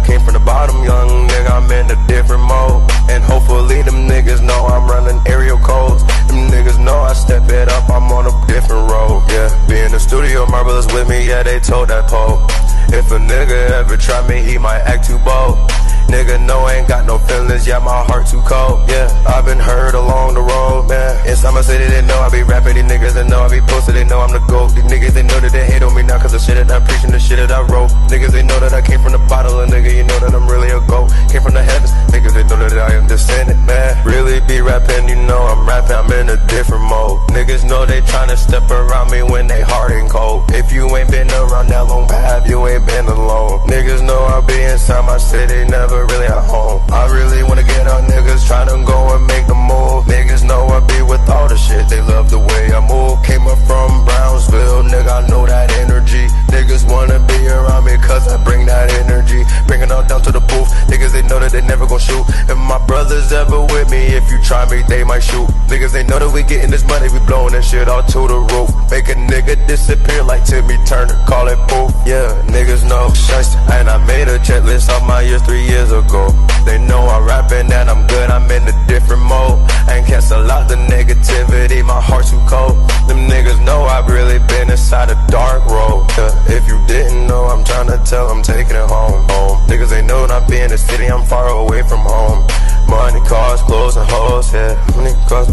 came from the bottom, young nigga, I'm in a different mode. And hopefully them niggas know I'm running aerial codes. Them niggas know I step it up, I'm on a different road. Yeah, be in the studio, my brothers with me, yeah, they told that pole. If a nigga ever try me, he might act too bold. Nigga, no, ain't got no feelings, yeah, my heart too cold. Yeah, I've been hurt along the road, man. Inside my city, they know I be rapping. These niggas, they know I be posted, they know I'm the GOAT. These niggas, they know that they hate on me now, cause the shit that I preach and the shit that I wrote. Niggas, they know that I came from the bottle, and nigga, you know that I'm really a GOAT. Came from the heavens, niggas, they know that I am descended, man. Really be rapping, you know I'm rapping, I'm in a different mode. Niggas know they tryna step around me when they hard and cold. If you ain't been around that long path, you ain't been alone. Niggas know I be inside my city, never really at home. I really wanna get out, niggas tryna go and make the move. Niggas know I be with all the shit, they love the way I move. Came up from Brownsville, nigga, I know that energy. Niggas wanna be around me cause I bring that energy. Bring it all down to the booth, niggas they know that they never gon' shoot. If my brothers ever with me, if you try me, they might shoot. Niggas they know that we getting this money, we blowing that shit all to the roof. Make a nigga disappear like Timmy Turner, call it poof. Yeah, niggas know shiesty, and I made a checklist of my years 3 years ago. They know I'm rapping and I'm good, I'm in a different mode. I ain't cancel out the negativity, my heart too cold. Them niggas know I've really been inside a dark road. Yeah, if you didn't know, I'm tryna tell, I'm taking it home. Niggas they know that I be in the city, I'm far away from home. Money, cars, clothes, and hoes, yeah. Money, cars,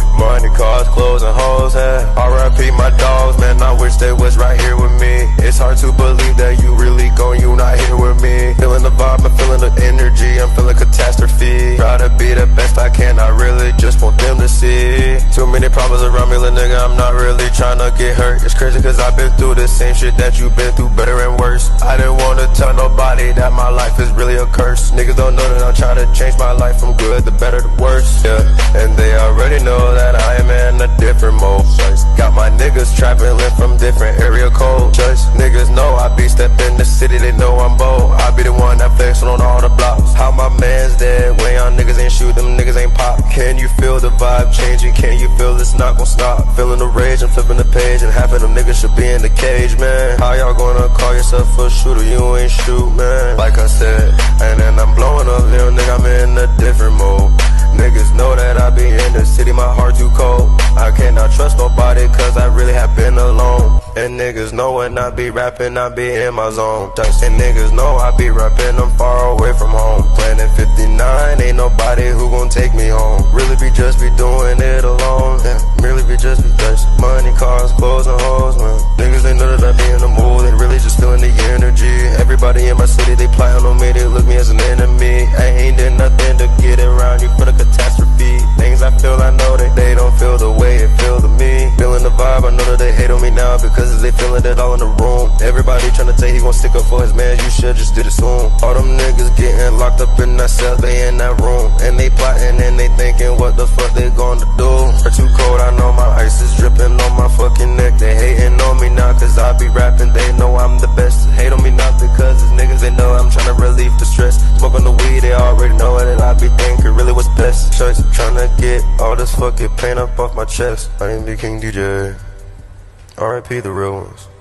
clothes, and hoes, yeah. R.I.P. my dogs, man, I wish they was right here with me. It's hard to believe that you really gone, you not here with me. Feeling the vibe, I'm feeling the energy, I'm feeling catastrophe. Try to be the best I can, I really just want them to see. Too many problems around me, little nigga, I'm not really tryna get hurt. It's crazy cause I've been through the same shit that you've been through, better and worse. I didn't wanna tell nobody that my life is really a curse. Niggas don't know that I'm trying to change my life from good to better to worse, yeah. And they already know that I am in a different mode. Got my niggas traveling from different area codes. Just niggas know I be stepping the city, they know I'm bold. I be the one that flexing on all the blocks. How my man's dead when y'all niggas ain't shoot, them niggas ain't pop. Can you feel the vibe changing? Can you feel it's not gon' stop? Feeling the rage, I'm flipping the page, and half of them niggas should be in the cage, man. How y'all gonna call yourself a shooter? You ain't shoot, man. Like I said, and then I'm blowing up, little nigga, I'm in a different mode. Niggas know that I be in the city, my heart too cold. I cannot trust nobody cause I really have been alone. And niggas know when I be rapping, I be in my zone. And niggas know I be rapping, I'm far away from home. Planet 59, ain't nobody who gon' take me home. Really be just be doing it alone, yeah. Really be just be thirsty. Money, cars, clothes, and hoes, man. Niggas they know that I be in the mood, they really just feeling the energy. Everybody in my city, they plotting on me, they look me as an enemy. I ain't did nothing to get around you for the catastrophe. Things I feel, I know that they don't feel the way it feel to me. Feeling the vibe, I know that they hate on me now because they feeling it all in the room. Everybody tryna say he gon' stick up for his man, you should just did it soon. All them niggas getting locked up in that cell, they in that room. And they plotting and they thinking what the fuck they gonna do. Are too cold, I know my ice is dripping on my fucking neck. They hating on me now cause I be rapping, they know I'm the best. Hate on me now because it's niggas they know I'm tryna relieve the stress. Smoking the weed, they already know that I be thinking really what's best. Church tryna get all this fucking pain up off my chest. I am the King DJ. R.I.P. the real ones.